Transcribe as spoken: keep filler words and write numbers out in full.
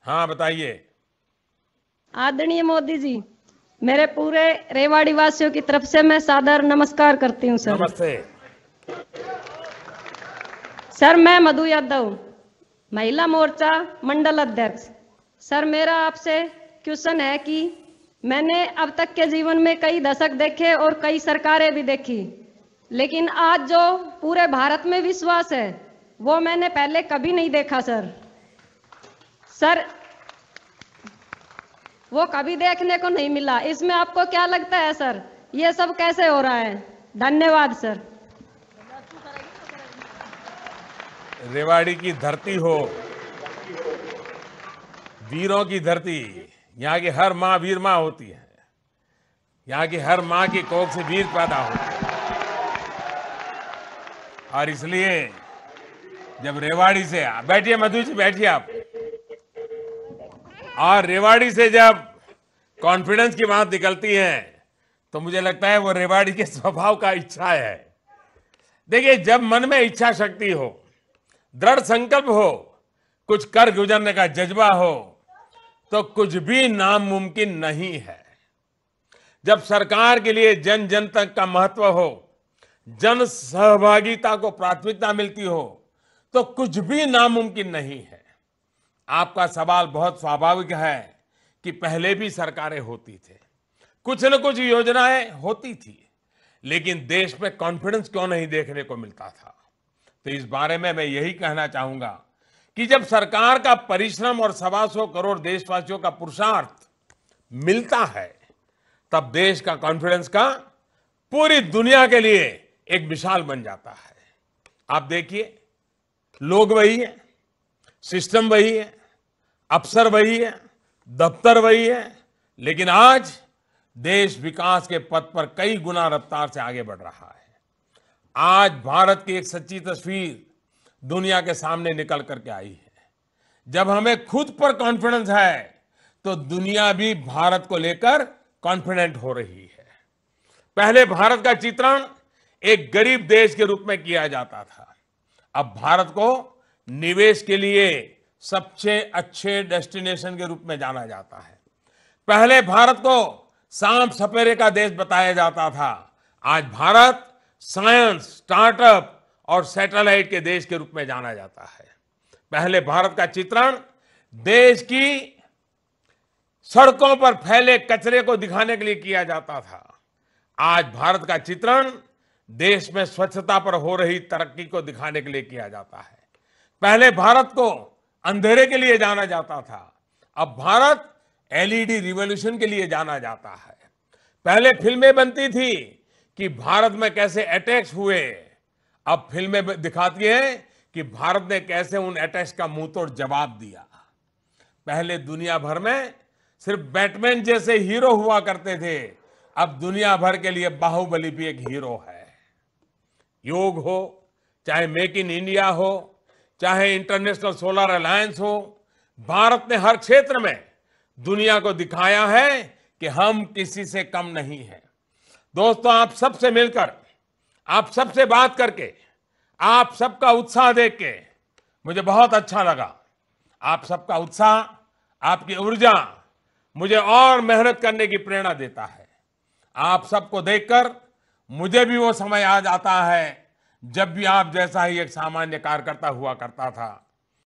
हाँ बताइए। आदरणीय मोदी जी, मेरे पूरे रेवाड़ी वासियों की तरफ से मैं सादर नमस्कार करती हूँ सर। नमस्ते। सर मैं मधु यादव, महिला मोर्चा मंडल अध्यक्ष। सर मेरा आपसे क्वेश्चन है कि मैंने अब तक के जीवन में कई दशक देखे और कई सरकारें भी देखी, लेकिन आज जो पूरे भारत में विश्वास है वो मैंने पहले कभी नहीं देखा सर। सर वो कभी देखने को नहीं मिला। इसमें आपको क्या लगता है सर, ये सब कैसे हो रहा है? धन्यवाद सर। रेवाड़ी की धरती हो, वीरों की धरती, यहाँ की हर माँ वीर माँ होती है। यहाँ की हर माँ की कोख से वीर पैदा होते हैं। और इसलिए जब रेवाड़ी से, बैठिए मधु जी बैठिए आप, और रेवाड़ी से जब कॉन्फिडेंस की बात निकलती है तो मुझे लगता है वो रेवाड़ी के स्वभाव का इच्छा है। देखिए, जब मन में इच्छा शक्ति हो, दृढ़ संकल्प हो, कुछ कर गुजरने का जज्बा हो, तो कुछ भी नामुमकिन नहीं है। जब सरकार के लिए जन जन तक का महत्व हो, जन सहभागिता को प्राथमिकता मिलती हो, तो कुछ भी नामुमकिन नहीं है। आपका सवाल बहुत स्वाभाविक है कि पहले भी सरकारें होती थी, कुछ न कुछ योजनाएं होती थी, लेकिन देश में कॉन्फिडेंस क्यों नहीं देखने को मिलता था। तो इस बारे में मैं यही कहना चाहूंगा कि जब सरकार का परिश्रम और सवा सौ करोड़ देशवासियों का पुरुषार्थ मिलता है, तब देश का कॉन्फिडेंस का पूरी दुनिया के लिए एक मिसाल बन जाता है। आप देखिए, लोग वही है, सिस्टम वही है, अफसर वही है, दफ्तर वही है, लेकिन आज देश विकास के पथ पर कई गुना रफ्तार से आगे बढ़ रहा है। आज भारत की एक सच्ची तस्वीर दुनिया के सामने निकल करके आई है। जब हमें खुद पर कॉन्फिडेंस है तो दुनिया भी भारत को लेकर कॉन्फिडेंट हो रही है। पहले भारत का चित्रण एक गरीब देश के रूप में किया जाता था। अब भारत को निवेश के लिए सबसे अच्छे डेस्टिनेशन के रूप में जाना जाता है। पहले भारत को सांप सपेरे का देश बताया जाता था। आज भारत साइंस, स्टार्टअप और सैटेलाइट के देश के रूप में जाना जाता है। पहले भारत का चित्रण देश की सड़कों पर फैले कचरे को दिखाने के लिए किया जाता था। आज भारत का चित्रण देश में स्वच्छता पर हो रही तरक्की को दिखाने के लिए किया जाता है। पहले भारत को अंधेरे के लिए जाना जाता था, अब भारत एलईडी रिवॉल्यूशन के लिए जाना जाता है। पहले फिल्में बनती थी कि भारत में कैसे अटैक्स हुए, अब फिल्में दिखाती हैं कि भारत ने कैसे उन अटैक्स का मुंह तोड़ जवाब दिया। पहले दुनिया भर में सिर्फ बैटमैन जैसे हीरो हुआ करते थे, अब दुनिया भर के लिए बाहुबली भी एक हीरो है। योग हो, चाहे मेक इन इंडिया हो, चाहे इंटरनेशनल सोलर अलायंस हो, भारत ने हर क्षेत्र में दुनिया को दिखाया है कि हम किसी से कम नहीं हैं। दोस्तों, आप सबसे मिलकर, आप सबसे बात करके, आप सबका उत्साह देख के मुझे बहुत अच्छा लगा। आप सबका उत्साह, आपकी ऊर्जा मुझे और मेहनत करने की प्रेरणा देता है। आप सबको देखकर मुझे भी वो समय याद आता है जब भी आप जैसा ही एक सामान्य कार्यकर्ता हुआ करता था।